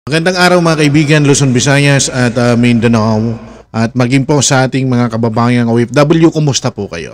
Magandang araw mga kaibigan, Luzon, Visayas at Mindanao at maging po sa ating mga kababayang OFW, kumusta po kayo?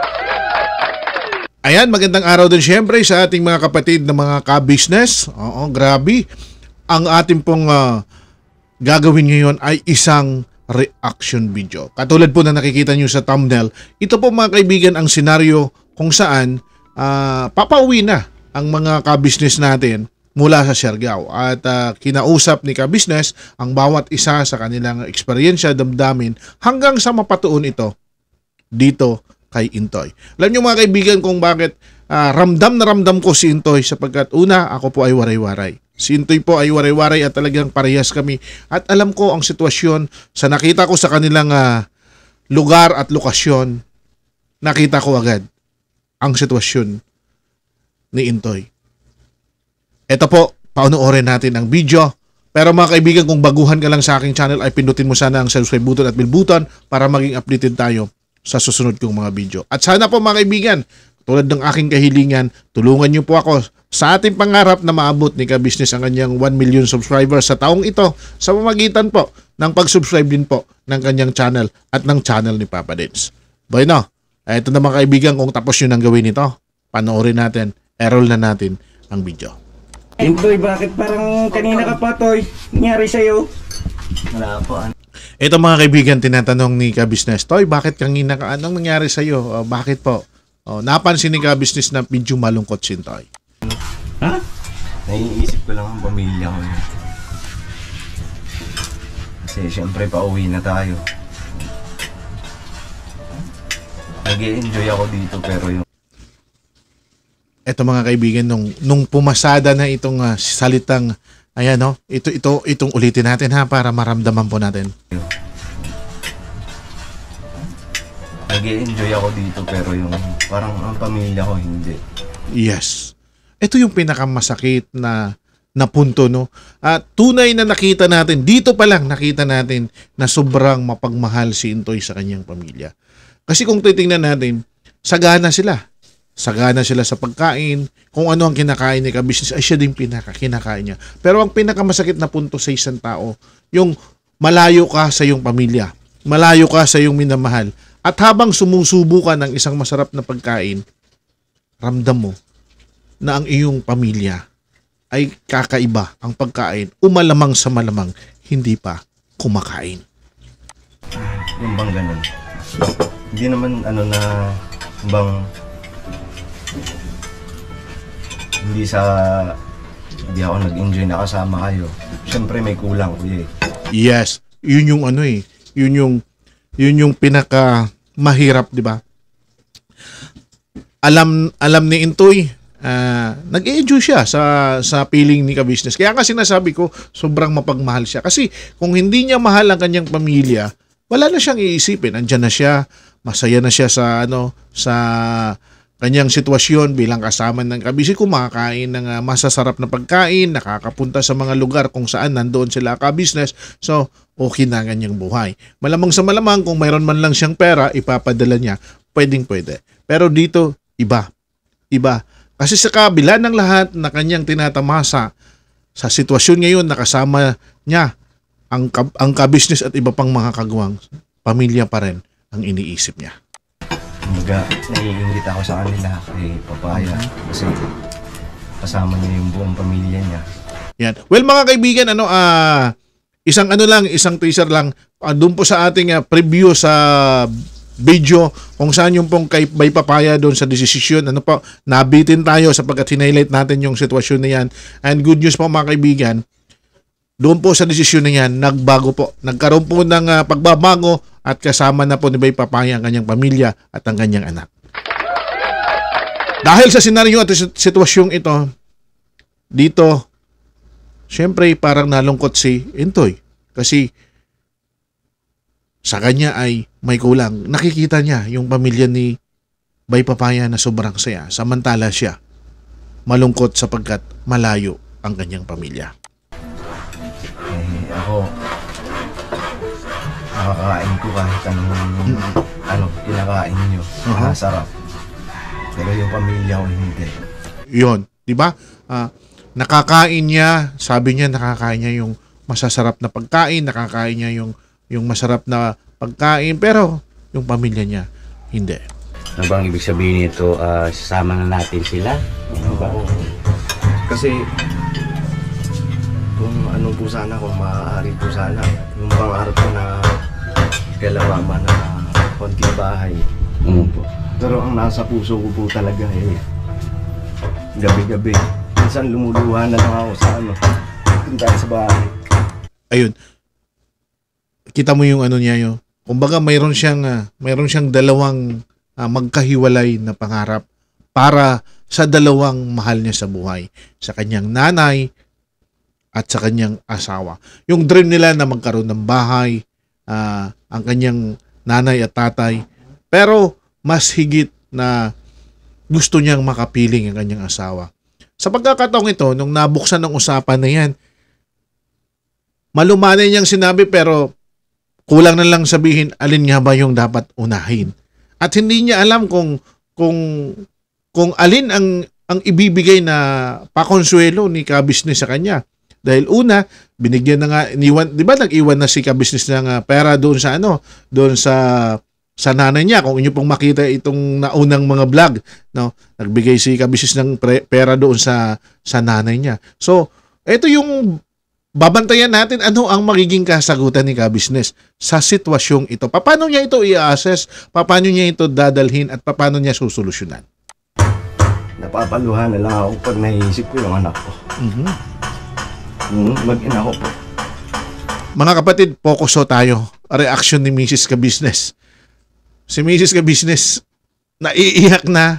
Ayan, magandang araw din syempre sa ating mga kapatid na mga ka-business. Oo, grabe. Ang ating pong gagawin ngayon ay isang reaction video. Katulad po na nakikita nyo sa thumbnail, ito po mga kaibigan ang senaryo kung saan papauwi na ang mga ka-business natin mula sa Siargao at kinausap ni ka-business ang bawat isa sa kanilang eksperyensya, damdamin hanggang sa mapatuon ito dito kay Intoy. Alam niyo mga kaibigan kung bakit ramdam na ramdam ko si Intoy, sapagkat una, ako po ay waray-waray. Si Intoy po ay waray-waray at talagang parehas kami at alam ko ang sitwasyon sa nakita ko sa kanilang lugar at lokasyon. Nakita ko agad ang sitwasyon ni Intoy. Ito po, paunoorin natin ang video. Pero mga kaibigan, kung baguhan ka lang sa aking channel ay pindutin mo sana ang subscribe button at bell button para maging updated tayo sa susunod kong mga video. At sana po mga kaibigan, tulad ng aking kahilingan, tulungan niyo po ako sa ating pangarap na maabot ni ka-business ang kanyang 1 million subscribers sa taong ito sa pamamagitan po ng pag-subscribe din po ng kanyang channel at ng channel ni Papa Dins. Bueno, ito na mga kaibigan, kung tapos nyo nang gawin ito, panoorin natin, enroll na natin ang video. Intoy, bakit parang kanina ka pa, Toy? Nangyari sa'yo? Wala po. Ito mga kaibigan, tinatanong ni ka-business, Toy, bakit kanina ka? Anong nangyari sa'yo? Bakit po? Napansin ni ka-business na medyo malungkot si Toy. Ha? Naiisip ko lang ang pamilya ko. Kasi syempre pauwi na tayo. Nag-i-enjoy ako dito pero yung Ito mga kaibigan, nung pumasada na itong salitang, ayan no, itong ulitin natin ha, para maramdaman po natin. nag-i-enjoy ako dito pero yung parang ang pamilya ko hindi. Yes. Ito yung pinakamasakit na punto, no? At tunay na nakita natin, dito pa lang nakita natin na sobrang mapagmahal si Intoy sa kanyang pamilya. Kasi kung titingnan natin, sagana sila. Sagana sila sa pagkain. Kung ano ang kinakain ni ka-business, ay siya din kinakain niya. Pero ang pinakamasakit na punto sa isang tao, yung malayo ka sa iyong pamilya. Malayo ka sa iyong minamahal. At habang sumusubo ka ng isang masarap na pagkain, ramdam mo na ang iyong pamilya ay kakaiba ang pagkain. Umalamang sa malamang, hindi pa kumakain. Yung bang ganun. Hindi naman ano na bang hindi ako nag-enjoy na kasama kayo. Siyempre may kulang ko eh. Yes, yun yung ano eh. Yun yung pinaka mahirap, di ba? Alam ni Intoy, nag-enjoy siya sa feeling ni ka-business. Kaya nga sinasabi ko, sobrang mapagmahal siya. Kasi kung hindi niya mahal ang kanyang pamilya, wala na siyang iisipin. Andiyan na siya, masaya na siya sa kanyang sitwasyon bilang kasama ng ka-business, kumakain ng masasarap na pagkain, nakakapunta sa mga lugar kung saan nandoon sila ka-business. So, okay na ang kanyang buhay. Malamang sa malamang, kung mayroon man lang siyang pera, ipapadala niya, pwedeng-pwede. Pero dito, iba. Iba. Kasi sa kabila ng lahat na kanyang tinatamasa, sa sitwasyon ngayon, nakasama niya ang ka-business at iba pang mga kagawang, pamilya pa rin ang iniisip niya. Naiingit ako sa kanila kay Papaya kasi kasama niya yung buong pamilya niya. Yan. Well mga kaibigan, isang teaser lang doon po sa ating preview sa video kung saan yung pong kay Bay Papaya doon sa desisyon. Nabitin tayo sapagkat highlight natin yung sitwasyon na yan. And good news po mga kaibigan, doon po sa desisyon na yan, nagbago po. Nagkaroon po ng pagbabago at kasama na po ni Bay Papaya ang kanyang pamilya at ang kanyang anak. Dahil sa senaryo at sitwasyong ito, dito, syempre parang nalungkot si Intoy. Kasi sa kanya ay may kulang. Nakikita niya yung pamilya ni Bay Papaya na sobrang saya. Samantala siya, malungkot sapagkat malayo ang kanyang pamilya. Ako, nakakain ko kahit anong kinakain nyo. Masarap. Pero yung pamilya ko hindi. Yun, di ba? nakakain niya, sabi niya nakakain niya yung masasarap na pagkain, nakakain niya yung masarap na pagkain, pero yung pamilya niya, hindi. Ano bang ibig sabihin nito? Sasama na natin sila? Ano ba? Kasi kung ano po sana, kung maaari po sana, yung pangarap ko na kila mama na konting bahay. Po. Pero ang nasa puso ko po talaga gabi-gabi. Minsan lumuluha na lang ako sa punta sa bahay. Ayun. Kita mo yung ano niya yun. Kumbaga mayroon siyang dalawang magkahiwalay na pangarap para sa dalawang mahal niya sa buhay. Sa kanyang nanay at sa kanyang asawa. Yung dream nila na magkaroon ng bahay, ang kanyang nanay at tatay. Pero mas higit na gusto niyang makapiling ang kanyang asawa. Sa pagkakataong ito, nung nabuksan ng usapan na yan, malumanay niyang sinabi pero kulang na lang sabihin alin nga ba yung dapat unahin. At hindi niya alam kung alin ang ibibigay na pakonsuelo ni ka-business sa kanya. Dahil una, binigyan na nga, iniwan, di ba nag-iwan na si ka-business ng pera doon sa nanay niya. Kung inyo pong makita itong naunang mga vlog, no? Nagbigay si ka-business ng pera doon sa nanay niya. So, ito yung babantayan natin ano ang magiging kasagutan ni ka-business sa sitwasyong ito. Paano niya ito i-assess? Paano niya ito dadalhin? At paano niya susolusyonan? Napapaluhan na lang ako pag naisip ko yung anak ko. Mag-ina ko po. Mga kapatid, focus tayo. Reaction ni Mrs. Ka-business. Si Mrs. Ka-business, naiiyak na.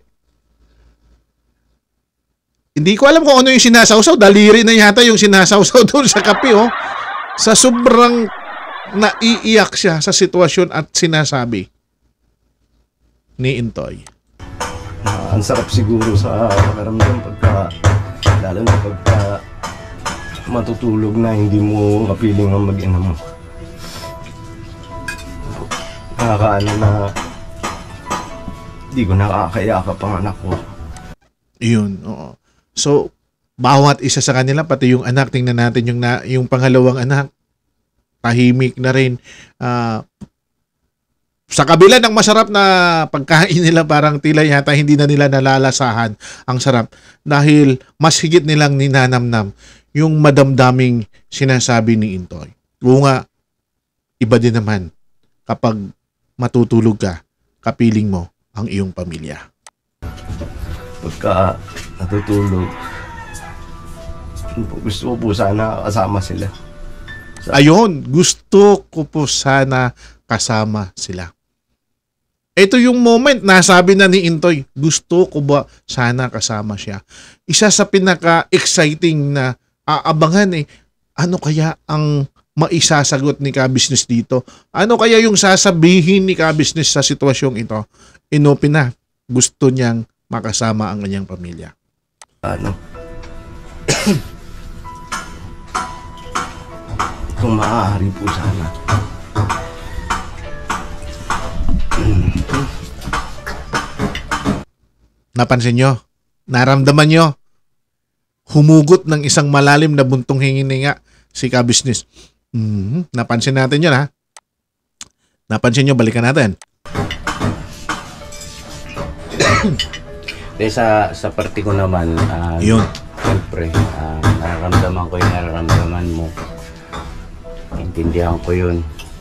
Hindi ko alam kung ano yung sinasawsaw. Daliri na yata yung sinasawsaw doon sa kape, oh. Sa sobrang naiiyak siya sa sitwasyon at sinasabi ni Intoy. Ang sarap siguro sa pakiramdam lalo na pagka matutulog na hindi mo mapiling ang mag-ina mo. Nakakaano na hindi ko nakakayakap ang anak ko. Yun, oo. So, bawat isa sa kanila, pati yung anak, tingnan natin yung pangalawang anak, tahimik na rin. Sa kabila ng masarap na pagkain nila, parang tila yata hindi na nila nalalasahan ang sarap dahil mas higit nilang ninanamnam yung madamdaming sinasabi ni Intoy. Oo nga, iba din naman kapag matutulog ka, kapiling mo ang iyong pamilya. Pagka natutulog, gusto ko po sana kasama sila. Ayun, gusto ko po sana kasama sila. Ito yung moment, nasabi na ni Intoy, gusto ko ba sana kasama siya. Isa sa pinaka-exciting na aabangan ano kaya ang maisasagot ni ka-business dito? Ano kaya yung sasabihin ni ka-business sa sitwasyong ito? Inopen na, gusto niyang makasama ang kanyang pamilya. Kung maaari po sana. Napansin nyo? Naramdaman nyo? Humugot ng isang malalim na buntong hingininga si ka-business. Napansin natin yun, ha? Napansin nyo, balikan natin. Sa parte ko naman, Yun. siyempre, nararamdaman ko yung nararamdaman mo. Intindihan ko yun.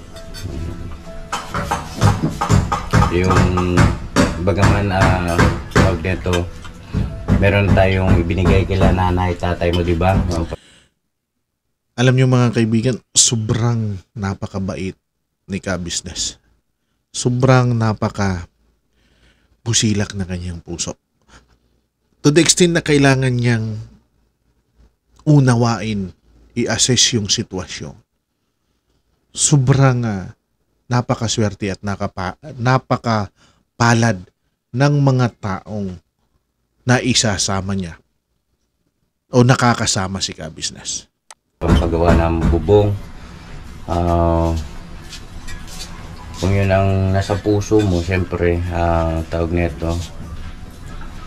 Yung bagaman tawag nito, meron tayong ibinigay kila nanay, tatay mo, di ba? Alam nyo mga kaibigan, sobrang napakabait ni ka-business. Sobrang busilak na kanyang puso. To the extent na kailangan niyang unawain, i-assess yung sitwasyon. Sobrang napakaswerte at napakapalad ng mga taong naisasama niya o nakakasama si ka-business. Paggawa ng bubong, kung yun ang nasa puso mo, siyempre, tawag nito,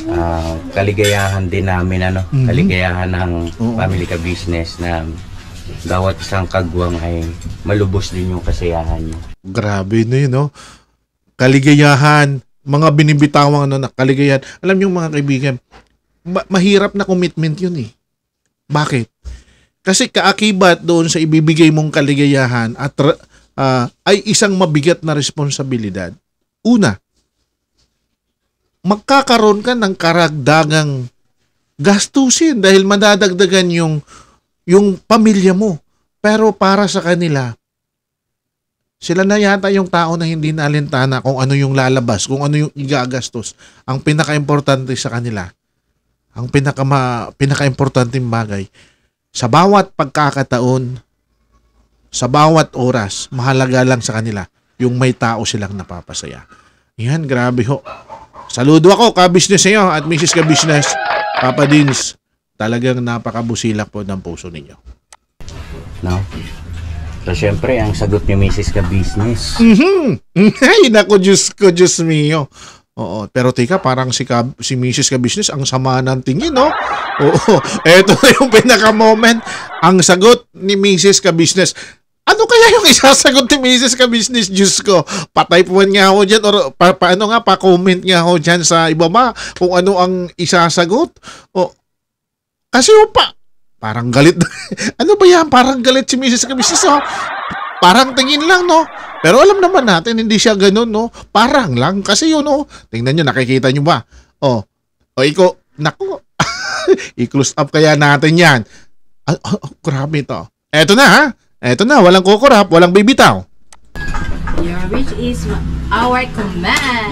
kaligayahan din namin, ano, kaligayahan ng family ka business na bawat isang kagwang ay malubos din yung kasiyahan niyo. Grabe na yun, no? Kaligayahan, mga binibitawang ano na kaligayahan. Alam niyo mga kaibigan, mahirap na commitment yun eh. Bakit? Kasi kaakibat doon sa ibibigay mong kaligayahan at ay isang mabigat na responsibilidad. Una, magkakaroon ka ng karagdagang gastusin dahil madadagdagan yung pamilya mo. Pero para sa kanila, sila na yata yung tao na hindi naalintana kung ano yung lalabas, kung ano yung igagastos. Ang pinaka-importante sa kanila, ang pinaka-importanteng bagay, sa bawat pagkakataon, sa bawat oras, mahalaga lang sa kanila yung may tao silang napapasaya. Yan, grabe ho. Saludo ako, ka-business niyo at Mrs. Ka-business. Papa Dins, talagang napakabusilak po ng puso ninyo. No? So, syempre, ang sagot ni Mrs. Ka-business. Ay, naku, Diyos ko, Diyos mio. Oo, pero tika, parang si Mrs. Ka-business ang sama ng tingin, no? Oo, eto na yung pinaka-moment. Ang sagot ni Mrs. Ka-business. Ano kaya yung isasagot ni Mrs. Ka-business? Diyos ko, patay po nga ako dyan or pa-comment nga ako dyan sa ibaba kung ano ang isasagot. O, kasi pa, parang galit. Ano ba yan? Parang galit si Mrs. Ka-business, oh. Parang tingin lang, no? Pero alam naman natin, hindi siya ganun, no? Parang lang. Kasi yun, no? Tingnan nyo, nakikita nyo ba? O iko, naku. I-close up kaya natin yan. Grabe ito. Eto na, ha? Eto na, walang kukurap, walang bibitaw. Your wish is our command.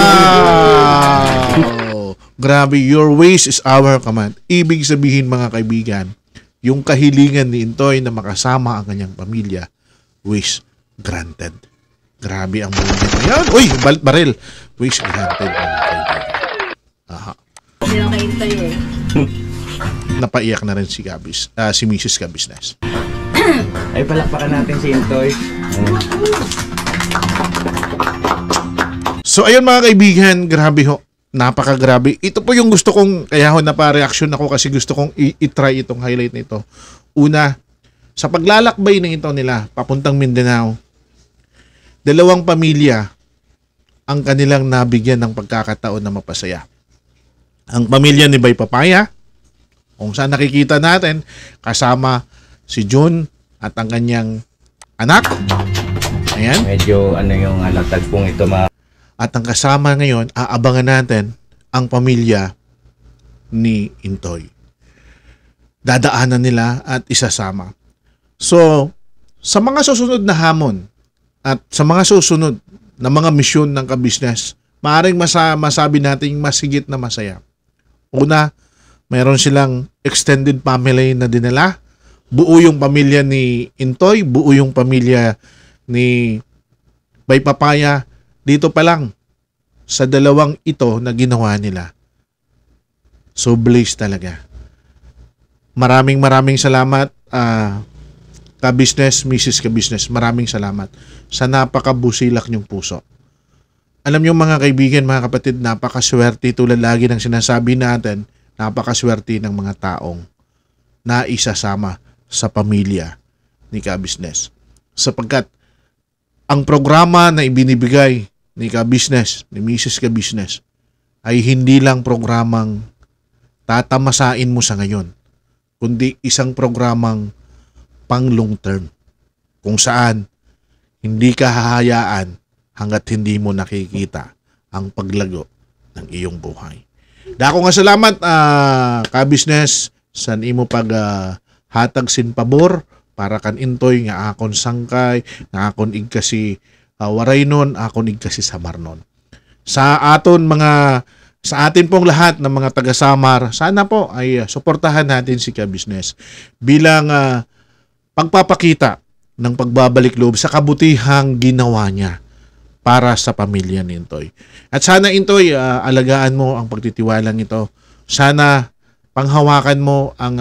Wow! Grabe, your ways is our command. Ibig sabihin mga kaibigan, yung kahilingan ni Intoy na makasama ang kanyang pamilya, wish granted. Grabe ang moment na yan. Uy, baril. Wish granted mga kaibigan. Aha. Hindi lang kayo tayo eh. Napaiyak na rin si Mrs. Ka-business. Ay, palakpakan natin si Intoy. So, ayun mga kaibigan, grabe ho. Napakagrabe. Ito po yung gusto kong, kaya ho napa-reaction ako kasi gusto kong i-try itong highlight nito. Una, sa paglalakbay ng ito nila, papuntang Mindanao, dalawang pamilya ang kanilang nabigyan ng pagkakataon na mapasaya. Ang pamilya ni Bay Papaya, kung saan nakikita natin, kasama si June at ang kanyang anak. Ayan. Medyo yung tagpong ito At ang kasama ngayon, aabangan natin ang pamilya ni Intoy. Dadaanan nila at isasama. So, sa mga susunod na hamon at sa mga susunod na mga misyon ng ka-business, maaaring masabi natin mas higit na masaya. Una, mayroon silang extended family na dinala. Buo yung pamilya ni Intoy, buo yung pamilya ni Bay Papaya. Dito pa lang, sa dalawang ito na ginawa nila. So, bliss talaga. Maraming salamat, ka-business, Mrs. Ka-business. Maraming salamat sa napakabusilak niyong puso. Alam niyo mga kaibigan, mga kapatid, napakaswerte tulad lagi ng sinasabi natin, napakaswerte ng mga taong na isasama sa pamilya ni ka-business. Sapagkat ang programa na ibinibigay ni ka-business, ni Mrs. Ka-business, ay hindi lang programang tatamasain mo sa ngayon, kundi isang programang pang long term, kung saan hindi ka hahayaan hanggat hindi mo nakikita ang paglago ng iyong buhay. Dako nga salamat, ka-business, sa imo pag hatag sin pabor para kan Intoy nga akon sangkay, nga akon igkasi waraynon, akon igkasi samarnon. Sa atin pong lahat ng mga taga-Samar, sana po ay suportahan natin si ka-business bilang pagpapakita ng pagbabalik loob sa kabutihang ginawa niya para sa pamilya ni Intoy. At sana Intoy, alagaan mo ang pagtitiwalang ito. Sana panghawakan mo ang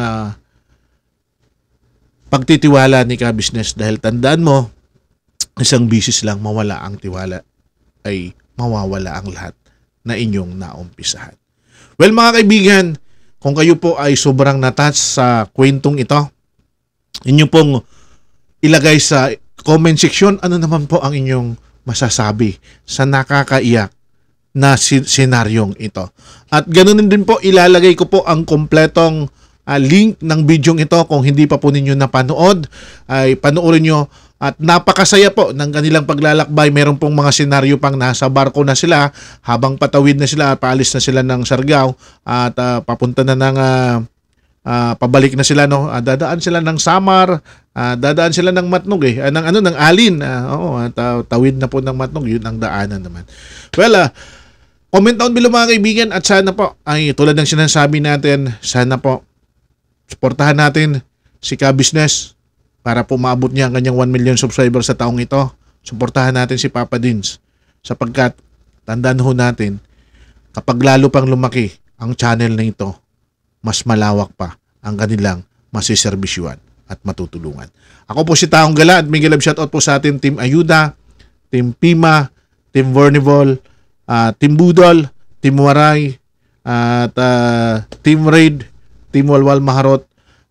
pagtitiwala ni ka-business dahil tandaan mo, isang bisis lang mawala ang tiwala ay mawawala ang lahat na inyong naumpisahan. Well mga kaibigan, kung kayo po ay sobrang natouch sa kwentong ito, inyo pong ilagay sa comment section ano naman po ang inyong masasabi sa nakakaiyak na senaryong ito. At ganoon din po ilalagay ko po ang kompletong link ng bidyong ito. Kung hindi pa po ninyo napanood, ay panoorin nyo. At napakasaya po ng kanilang paglalakbay. Meron pong mga senaryo pang nasa barko na sila habang patawid na sila, paalis na sila ng Siargao at papunta na ng pabalik na sila, no. Dadaan sila ng Samar, dadaan sila ng Matnog ng Alin. At tawid na po ng Matnog, yun ang daanan naman. Well, comment down below mga kaibigan at sana po ay tulad ng sinasabi natin, sana po suportahan natin si Ka-Business para po maabot niya ang kanyang 1 million subscribers sa taong ito. Suportahan natin si Papa Dins sapagkat tandaan ho natin, kapag lalo pang lumaki ang channel na ito, mas malawak pa ang kanilang masiserbisyuan at matutulungan. Ako po si Taong Gala at Miguel, shoutout po sa ating Team Ayuda, Team Pima, Team Vornivol, Team Budol, Team Waray, at Team Raid, Team Walwal Maharot,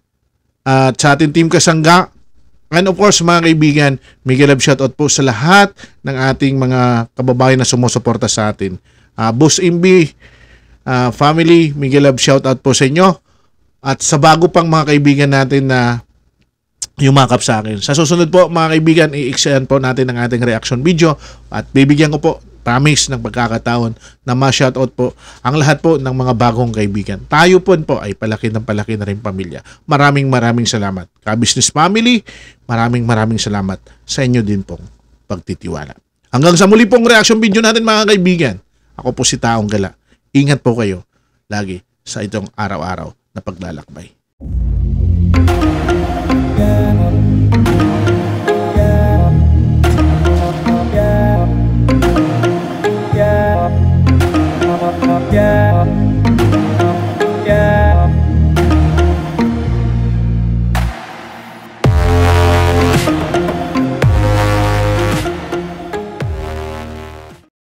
at sa ating Team Kasangga. And of course mga kaibigan, Miguel, shoutout po sa lahat ng ating mga kababayan na sumusuporta sa atin. Boss Imbi, family, Miguel, shoutout po sa inyo. At sa bago pang mga kaibigan natin na yumakap sa akin. Sa susunod po mga kaibigan, i-extend po natin ang ating reaction video at bibigyan ko po, promise, ng pagkakataon na ma-shoutout po ang lahat po ng mga bagong kaibigan. Tayo po ay palaki na rin pamilya. Maraming salamat. Ka-Business family, maraming salamat sa inyo din pong pagtitiwala. Hanggang sa muli pong reaction video natin mga kaibigan. Ako po si Taong Gala. Ingat po kayo lagi sa itong araw-araw na paglalakbay.